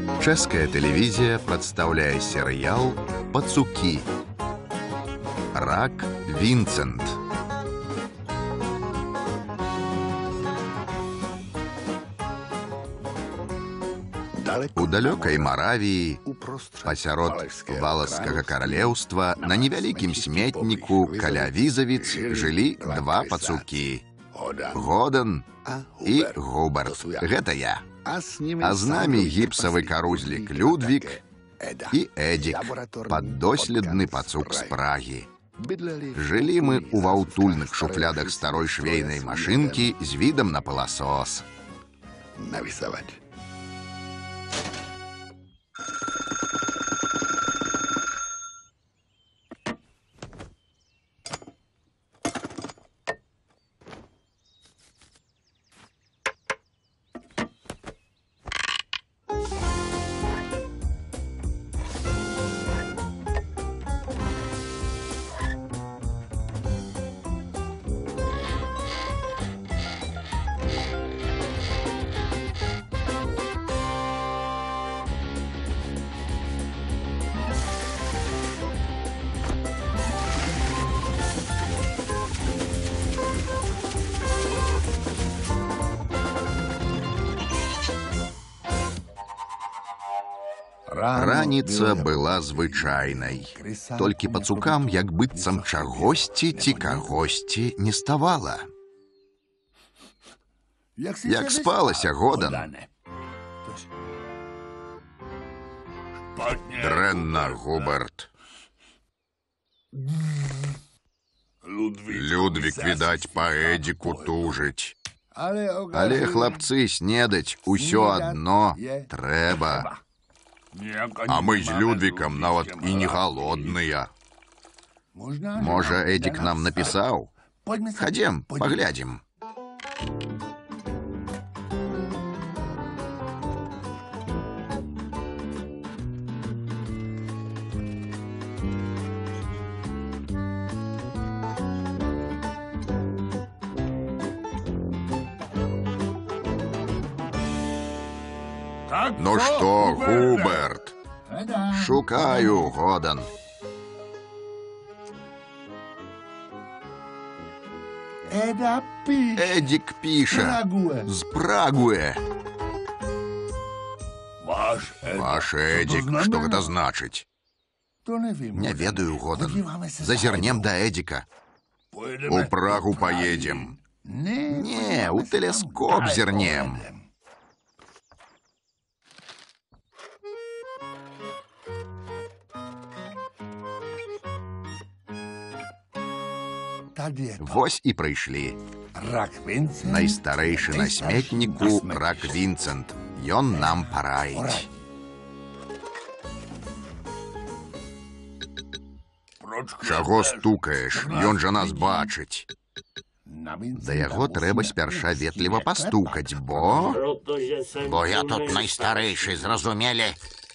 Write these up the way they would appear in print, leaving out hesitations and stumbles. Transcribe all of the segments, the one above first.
Чэшская тэлевізія прадстаўляе серыял «Пацукі». Рак Вінцэнт. У далёкай Маравіі, пасярод Валаскага каралеўства, на невялікім сметніку каля Візавіц жылі два пацукі – Годан і Губерт. Гэта я. А з намі гіпсавы карузлік Людвік і Эдік, паддоследны пацук з Прагі. Жылі мы ў ваўтульных шуфлядах старой швейнай машынкі з відам на пыласос. Раніца была звычайнай. Толькі пацукам як быццам чагосьці ці кагосьці не ставала. Як спалася, Годан? Дрэнна, Губерт. Людвік, відаць, па Эдіку тужыць. Але, хлапцы, снедаць усё адно трэба. А мы з Людвікам нават і не галодныя. Можа, Эдік нам напісаў? Хадзем, паглядзім. Ну што, Губерт? Шукаю, Годан. Эдік піша з Прагуе. Ваш Эдік, што гэта значыць? Не ведаю, Годан. Зазірнем да Эдіка. У Прагу паедзем. Не, у тэлескоп зірнем. Вось і прыйшлі. Найстарэйшы на сметніку рак Вінцэнт. Ён нам параіць. Чаго стукаеш? Ён жа нас бачыць. Да яго трэба спярша ветліва пастукаць, бо я тут найстарэйшы, зразумелі?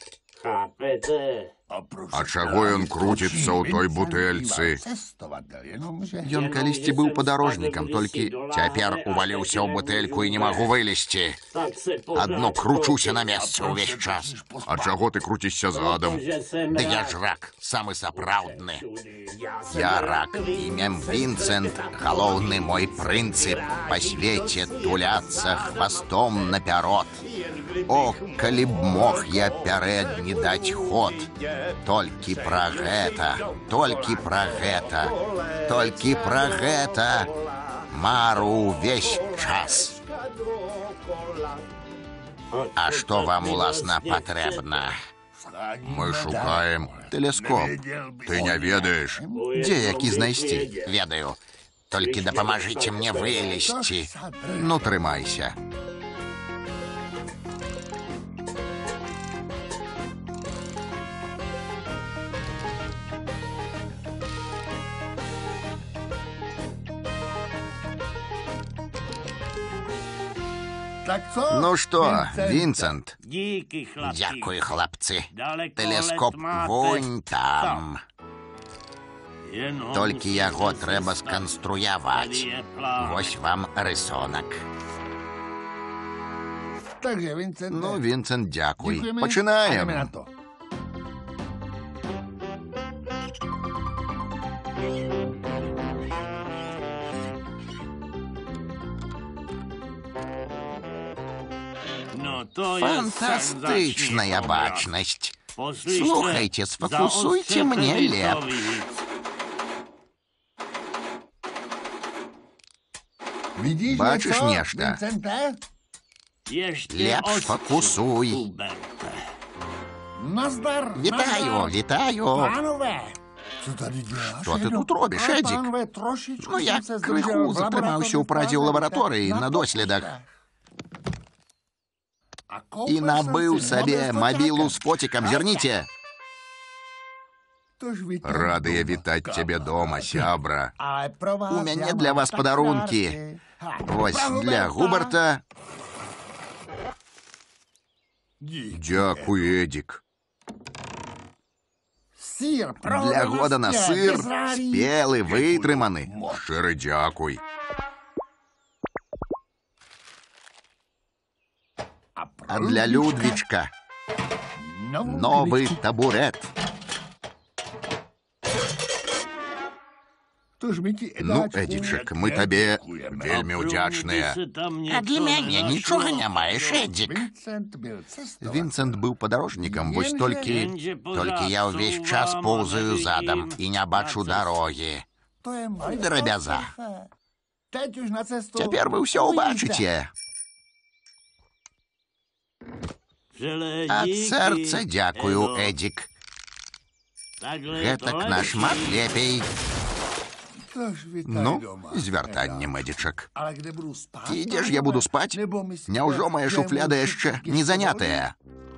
А чаго ён круціцца ў той бутэльцы? Ён калісьці быў падарожнікам, толькі цяпер уваліўся ў бутэльку і не магу вылезці. Адно кручуся на месцы ўвесь час. А чаго ты круцішся задам? Да я ж рак, самы сапраўдны. Я рак, імем Вінцэнт, галоўны мой прынцып па свеце туляцца хвастом напярод. О, калі б мог я пярэд не даць ход. Толькі пра гэта, толькі пра гэта, толькі пра гэта мару ўвесь час. А што вам, уласна, патрэбна? Мы шукаем тэлескоп. Ты не ведаеш? Дзе які знайсці? Ведаю. Толькі дапамажыце мне вылезці. Ну, трымайся. Ну што, Вінцэнт? Дзякуй, хлапцы. Тэлескоп вунь там. Толькі яго трэба сканструяваць. Вось вам рысунак. Ну, Вінсент, дякуй. Починаємо. Фантастичная бачность. Слухайте, сфокусуйте мне леп. Бачиш нешта? Лепш фокусуй. Вітаю, вітаю. Що ти тут робиш, Едік? Ну, я криху затримався у праці у лабораторії на дослідах. І набив собі мобілу з потиком, зерніте. Рады я вітать тебе дома, сябра. У мяне для вас подарунки. Ось для Губерта. Дякую, Едік. Для Годана сир, спелый, витриманий. Щиро дякуй. А для Людвічка новий табурет. Ну, Едічек, мы табе вельмі удзячныя. А для мяне нічога не маеш, Едік. Вінсент быў падарожнікам, вось толькі я ўвесь час поўзаю задам і не бачу дарогі. Драбяза. Цяпер вы ўсё ўбачыце. Ад сэрца дзякую, Эдік. Гэтак нашмат лепей. Ну, з вяртаннем, Эдічак. І дзе ж я буду спаць? Няўжо мая шуфляда яшчэ не занятая?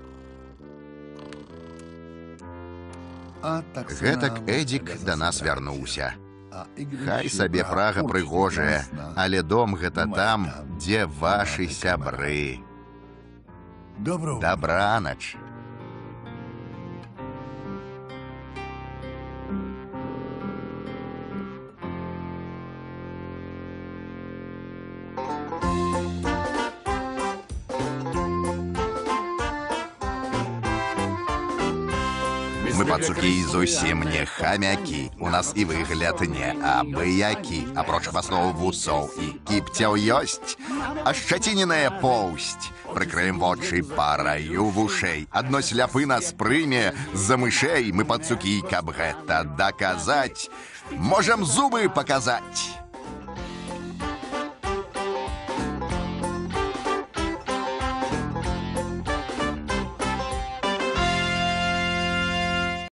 Гэтак Эдік да нас вярнуўся. Хай сабе Прага прыгожая, але дом гэта там, дзе вашы сябры. Добранач. Мы, пацукі, зусім не хамякі. У нас і выгляд не абыякі. Апроч хвастов, вусоў і кіпцяў ёсць ашчаціненая поўсць. Прыкрыем вочы параю вушэй. Адно сляпы нас прыме за мышэй. Мы, пацукі, каб гэта даказаць, можам зубы паказаць.